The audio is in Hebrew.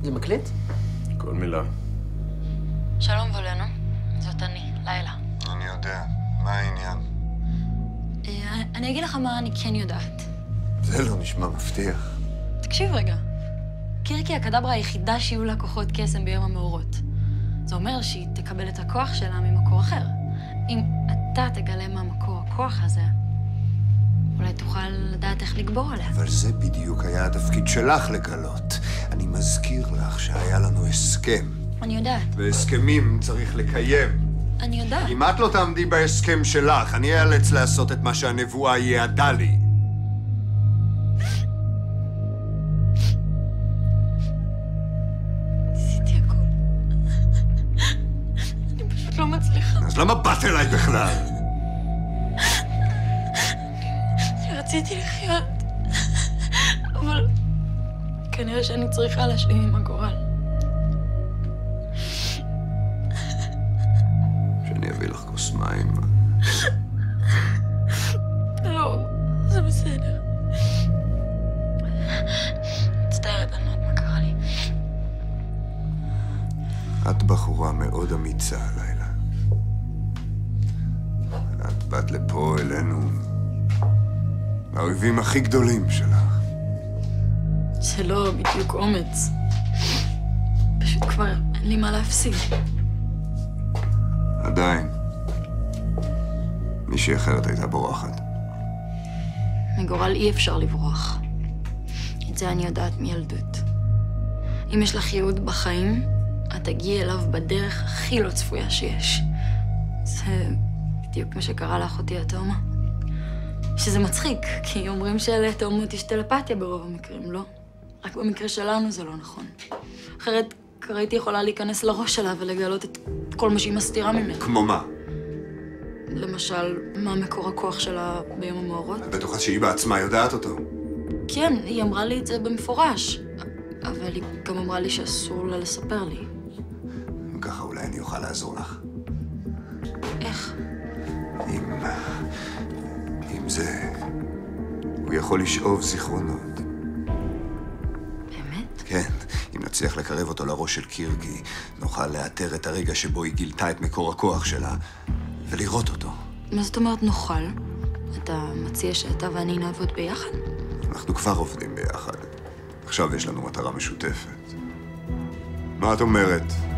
זה מקליט? כל מילה. שלום וולנו, זאת אני, לילה. אני יודע. מה העניין? אני אגיד לך מה אני כן יודעת. זה לא נשמע מבטיח. תקשיב רגע. קירקי הקדברה היחידה שיהיו לה כוחות קסם ביום המאורות. זה אומר שהיא תקבל את הכוח שלה ממקור אחר. אם אתה תגלה מה מקור הכוח הזה, אולי תוכל לדעת איך לגבור עליה. אבל זה בדיוק היה התפקיד שלך לגלות. אני מזכיר לך שהיה לנו הסכם. אני יודעת. והסכמים צריך לקיים. אני יודעת. אם את לא תעמדי בהסכם שלך, אני אאלץ לעשות את מה שהנבואה יעדה לי. עשיתי הכל. אני פשוט לא מצליחה. אז למה באת אליי בכלל? רציתי לחיות, אבל כנראה שאני צריכה להשלים עם הגורל. שאני אביא לך כוס מים. לא, זה בסדר. מצטערת, אני לא יודעת מה קרה לי. את בחורה מאוד אמיצה, לילה. את באת לפה אלינו, האויבים הכי גדולים שלך. זה לא בדיוק אומץ. פשוט כבר אין לי מה להפסיד. עדיין. מישהי אחרת הייתה בורחת. מגורל אי אפשר לברוח. את זה אני יודעת מילדות. אם יש לך ייעוד בחיים, את תגיעי אליו בדרך הכי לא צפויה שיש. זה בדיוק מה שקרה לאחותי התאומה. שזה מצחיק, כי אומרים שלתאומות יש טלפתיה ברוב המקרים, לא? רק במקרה שלנו זה לא נכון. אחרת הייתי יכולה להיכנס לראש שלה ולגלות את כל מה שהיא מסתירה ממני. כמו מה? למשל, מה מקור הכוח שלה ביום המאורות? את בטוחה שהיא בעצמה יודעת אותו. כן, היא אמרה לי את זה במפורש. אבל היא גם אמרה לי שאסור לה לספר לי. ככה אולי אני אוכל לעזור לך. איך? אם זה... הוא יכול לשאוב זיכרונות. באמת? כן, אם נצליח לקרב אותו לראש של קירקי, נוכל לאתר את הרגע שבו היא גילתה את מקור הכוח שלה, ולראות אותו. מה זאת אומרת נוכל? אתה מציע שאתה ואני נעבוד ביחד? אנחנו כבר עובדים ביחד. עכשיו יש לנו מטרה משותפת. מה את אומרת?